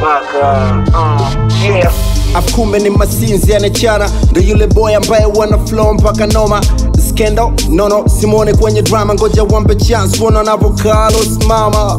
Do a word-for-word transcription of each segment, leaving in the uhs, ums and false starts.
Baka, uh, yeah. Afume ni masinzi yanechana, ndo yule boy ambaye wana flow mpaka noma. Skendo, no no, simone kwenye drama, ngoja wampe chance, wana na vocalos mama.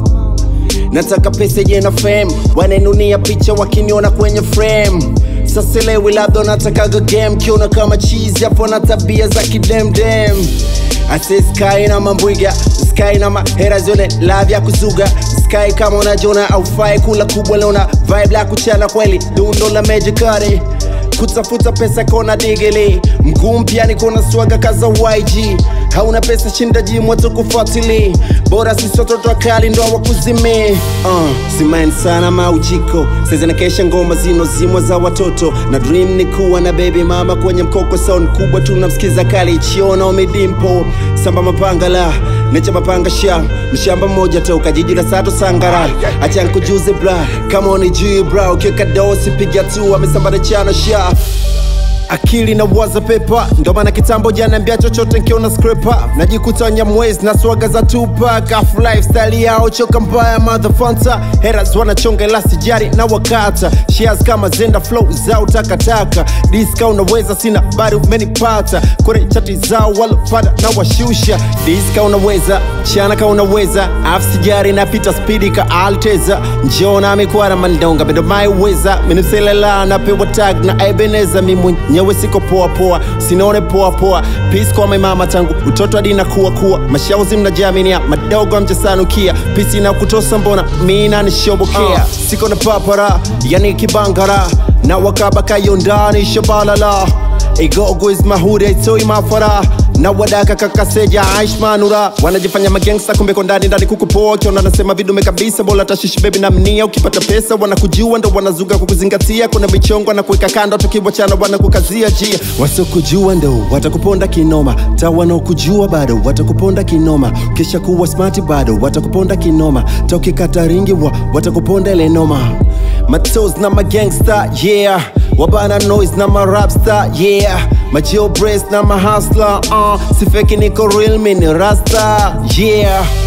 Nataka pesa jena fame, wanenunia picha wakiniona kwenye frame. Sasa lewe labda natakaga game, kiona kama cheese, hapo na tabia za kidemdem. Ase sky na mambwiga, sky na mahera zone, love ya kuzuga. Sky kama unajona au fai kula kubwa leona, vibe la kuchana kweli, dundo la magicari. Kutafuta pesa kona digili, mguu mpya niko na swaga kaza Y G. Hauna pesa shinda jimu watu kufuatili, bora sisi watoto wakali ndo wakuzimi. uh, Simaini sana maujiko, sasa nakesha ngoma zino zimwa za watoto. Na dream ni kuwa na baby mama kwenye mkoko, sound kubwa tunamsikiza kali chiona umedimpo. Samba mapanga la, necha mapanga sha, mshamba mmoja toka jiji la Sato Sangara. Acha nikujuze bra, kama unijui bra, ukiweka dosi piga tu, amesambara chana sha. Akili na waza pepa, ndo maana kitambo jana mbia chochote nkiona scraper. Najikuta nyamwezi na swaga za Tupac, afu lifestyle yao choka mbaya motherfucker. Haters wanachonga ila sijari na wakata, shares kama zenda flow zao takataka. Diska unaweza sina bari umenipata, kore chati zao walopata na washusha. Diska unaweza, chana ka unaweza, afu sijari na pita speedi ka Alteza. Njona amekuara mandonga bendo maiweza, minuselela na pewa tag na Ebeneza mimu. Nyewe siko poa poa, sinone poa poa. Peace kwa my mama tangu utoto hadi na kuwa kuwa. Mashauzi mnajaminia, madogo mjasanukia. Peace ina kutosa mbona, mina nishobokea. uh, Siko na papara, yani kibangara. Na wakabaka yondani shabalala. Igogo is mahude, itoi mafara. Na wadaka kakaseja aish manura. Wanajifanya magangsta kumbe kondani ndani kukupoa. Kiona nasema vidume kabisa, bola tashishi baby na mnia. Ukipata pesa wanakujua ndo wanazuga kukuzingatia. Kuna michongo na kuweka kando tukiwachana wanakukazia jia. Wasokujua ndo watakuponda kinoma, ta wanaokujua bado watakuponda kinoma. Kisha kuwa smart bado watakuponda kinoma, ta ukikata ringi wa watakuponda ile noma. Matos na magangsta yeah, wabana noise na marapstar yeah. Majio brace na mahasla uh, sifeki niko real mini rasta yeah.